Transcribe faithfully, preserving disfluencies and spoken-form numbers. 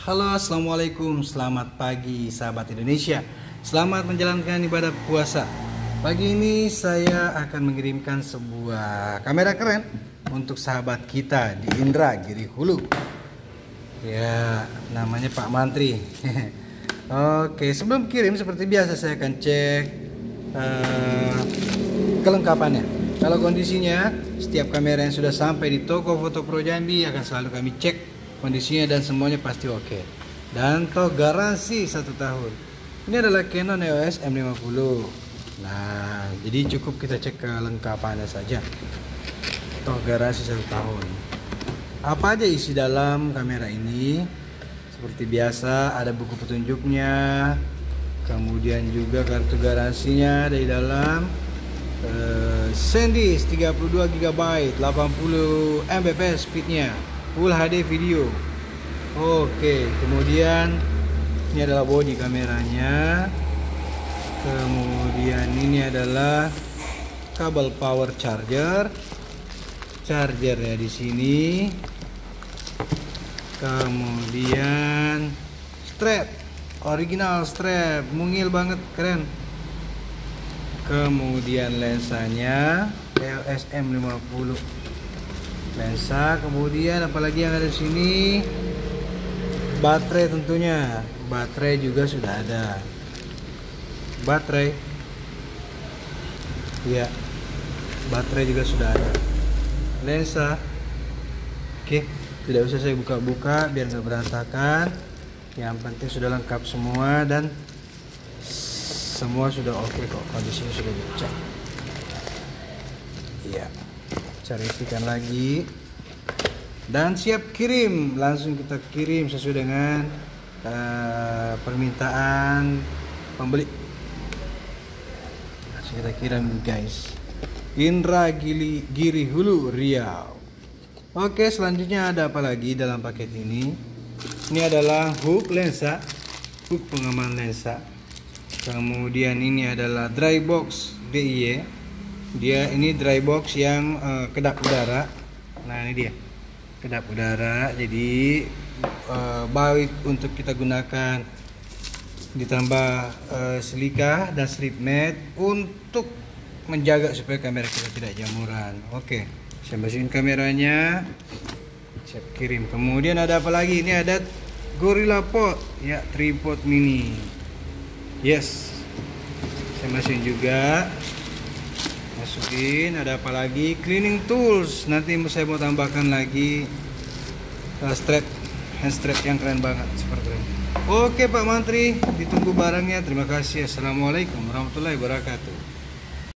Halo, assalamualaikum, selamat pagi sahabat Indonesia. Selamat menjalankan ibadah puasa. Pagi ini saya akan mengirimkan sebuah kamera keren untuk sahabat kita di Indra Giri Hulu. Ya, namanya Pak Mantri. Oke, sebelum kirim seperti biasa saya akan cek uh, kelengkapannya. Kalau kondisinya, setiap kamera yang sudah sampai di toko foto Pro Jambi akan selalu kami cek kondisinya dan semuanya pasti oke. Dan toh garansi satu tahun. Ini adalah Canon E O S M lima puluh. Nah, jadi cukup kita cek kelengkapannya saja. Toh garansi satu tahun. Apa aja isi dalam kamera ini? Seperti biasa ada buku petunjuknya, kemudian juga kartu garansinya dari dalam. Uh, SanDisk tiga puluh dua giga byte, delapan puluh megabit speednya, Full H D video. Oke, kemudian ini adalah body kameranya. Kemudian ini adalah kabel power charger, chargernya di sini. Kemudian strap, original strap, mungil banget, keren. Kemudian lensanya E O S M lima puluh lensa. Kemudian apalagi yang ada di sini, baterai tentunya, baterai juga sudah ada, baterai ya, baterai juga sudah ada, lensa. Oke, tidak usah saya buka-buka biar nggak berantakan, yang penting sudah lengkap semua dan semua sudah oke kok, kondisinya sudah dicek. Iya, carikan lagi dan siap kirim. Langsung kita kirim sesuai dengan uh, permintaan pembeli. Langsung kita kirim guys. Indra Giri, Giri Hulu, Riau. Oke, selanjutnya ada apa lagi dalam paket ini? Ini adalah hook lensa, hook pengaman lensa. Kemudian ini adalah dry box D I Y. Dia ini dry box yang uh, kedap udara. Nah, ini dia kedap udara. Jadi uh, baik untuk kita gunakan. Ditambah uh, silika dan slip mat untuk menjaga supaya kamera kita tidak jamuran. Oke, saya bersihin kameranya. Siap kirim. Kemudian ada apa lagi? Ini ada Gorilla Pod, ya, tripod mini. Yes, saya masukin juga, masukin. Ada apa lagi? Cleaning tools. Nanti saya mau tambahkan lagi uh, strap, hand strap yang keren banget seperti ini. Oke Pak Mantri, ditunggu barangnya. Terima kasih. Assalamualaikum warahmatullahi wabarakatuh.